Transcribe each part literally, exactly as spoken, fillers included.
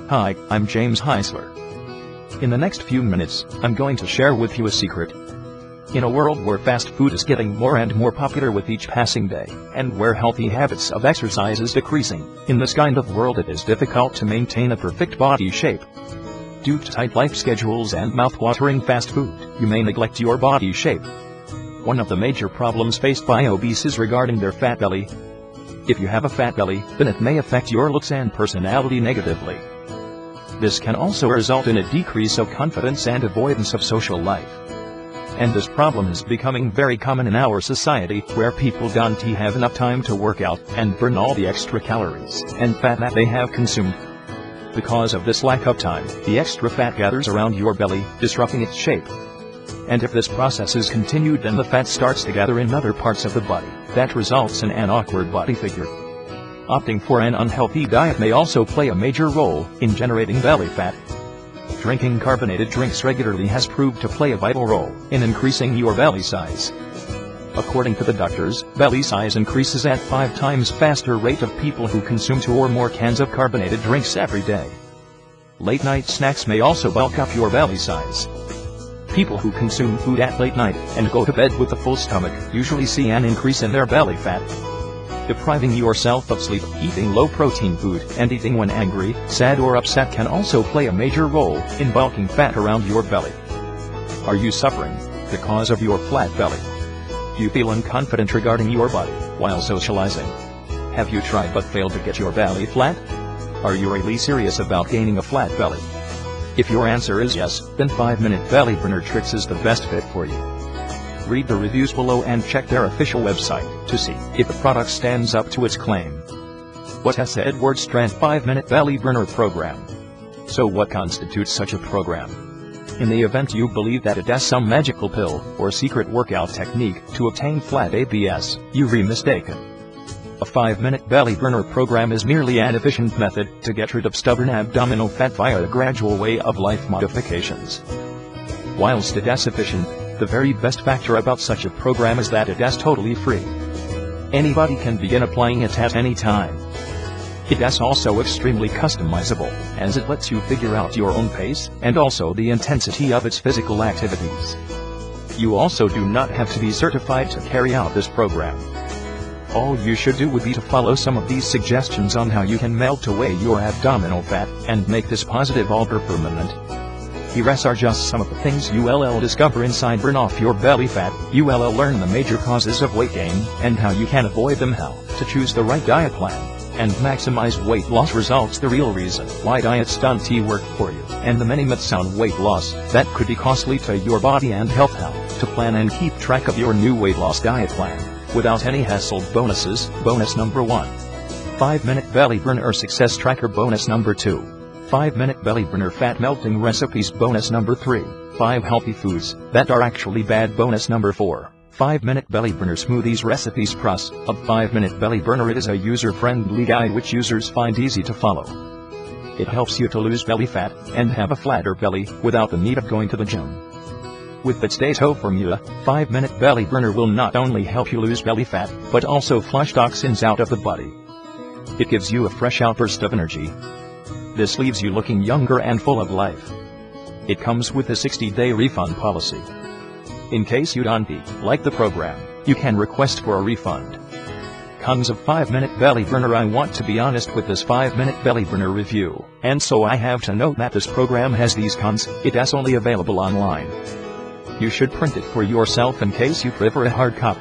Hi, I'm James Heisler. In the next few minutes, I'm going to share with you a secret. In a world where fast food is getting more and more popular with each passing day, and where healthy habits of exercise is decreasing, in this kind of world it is difficult to maintain a perfect body shape. Due to tight life schedules and mouth-watering fast food, you may neglect your body shape. One of the major problems faced by obese is regarding their fat belly. If you have a fat belly, then it may affect your looks and personality negatively. This can also result in a decrease of confidence and avoidance of social life. And this problem is becoming very common in our society, where people don't have enough time to work out and burn all the extra calories and fat that they have consumed. Because of this lack of time, the extra fat gathers around your belly, disrupting its shape. And if this process is continued, then the fat starts to gather in other parts of the body. That results in an awkward body figure. Opting for an unhealthy diet may also play a major role in generating belly fat. Drinking carbonated drinks regularly has proved to play a vital role in increasing your belly size. According to the doctors, belly size increases at five times faster rate of people who consume two or more cans of carbonated drinks every day. Late night snacks may also bulk up your belly size. People who consume food at late night and go to bed with a full stomach usually see an increase in their belly fat. Depriving yourself of sleep, eating low-protein food, and eating when angry, sad or upset can also play a major role in bulking fat around your belly. Are you suffering because of your flat belly? Do you feel unconfident regarding your body while socializing? Have you tried but failed to get your belly flat? Are you really serious about gaining a flat belly? If your answer is yes, then five minute Belly Burner Tricks is the best fit for you. Read the reviews below and check their official website to see if the product stands up to its claim. What is Edward Strand five minute Belly Burner Program? So what constitutes such a program? In the event you believe that it is some magical pill or secret workout technique to obtain flat abs, you've mistaken. A five minute Belly Burner Program is merely an efficient method to get rid of stubborn abdominal fat via a gradual way of life modifications. Whilst it is efficient, the very best factor about such a program is that it is totally free. Anybody can begin applying it at any time. It is also extremely customizable, as it lets you figure out your own pace and also the intensity of its physical activities. You also do not have to be certified to carry out this program. All you should do would be to follow some of these suggestions on how you can melt away your abdominal fat and make this positive alter permanent. Here are just some of the things you'll discover inside Burn Off Your Belly Fat. You'll learn the major causes of weight gain and how you can avoid them, how to choose the right diet plan and maximize weight loss results, the real reason why diets don't work for you, and the many myths on weight loss that could be costly to your body and health, how to plan and keep track of your new weight loss diet plan without any hassle. Bonuses. Bonus number one. five minute Belly Burner Success Tracker. Bonus number two. five minute Belly Burner Fat Melting Recipes. Bonus number three. five Healthy Foods that are actually bad. Bonus number four. five minute Belly Burner Smoothies Recipes. Plus, a five minute Belly Burner. It is a user-friendly guide which users find easy to follow. It helps you to lose belly fat and have a flatter belly without the need of going to the gym. With its Dato formula, five minute Belly Burner will not only help you lose belly fat, but also flush toxins out of the body. It gives you a fresh outburst of energy. This leaves you looking younger and full of life. It comes with a sixty day refund policy. In case you don't like the program, you can request for a refund. Cons of five minute Belly Burner. I want to be honest with this five minute Belly Burner review, and so I have to note that this program has these cons. It is only available online. You should print it for yourself in case you prefer a hard copy.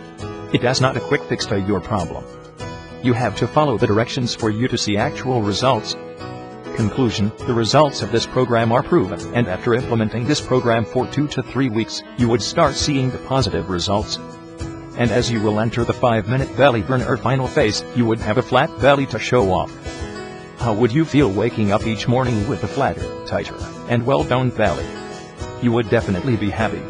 It is not a quick fix to your problem. You have to follow the directions for you to see actual results. Conclusion: the results of this program are proven, and after implementing this program for two to three weeks, you would start seeing the positive results. And as you will enter the five minute Belly Burner final phase, you would have a flat belly to show off. How would you feel waking up each morning with a flatter, tighter, and well-toned belly? You would definitely be happy.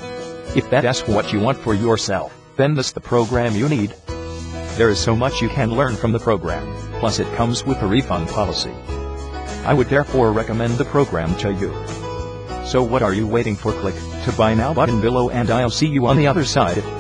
If that is what you want for yourself, then this is the program you need. There is so much you can learn from the program, plus it comes with a refund policy. I would therefore recommend the program to you. So what are you waiting for? Click to buy now button below and I'll see you on the other side.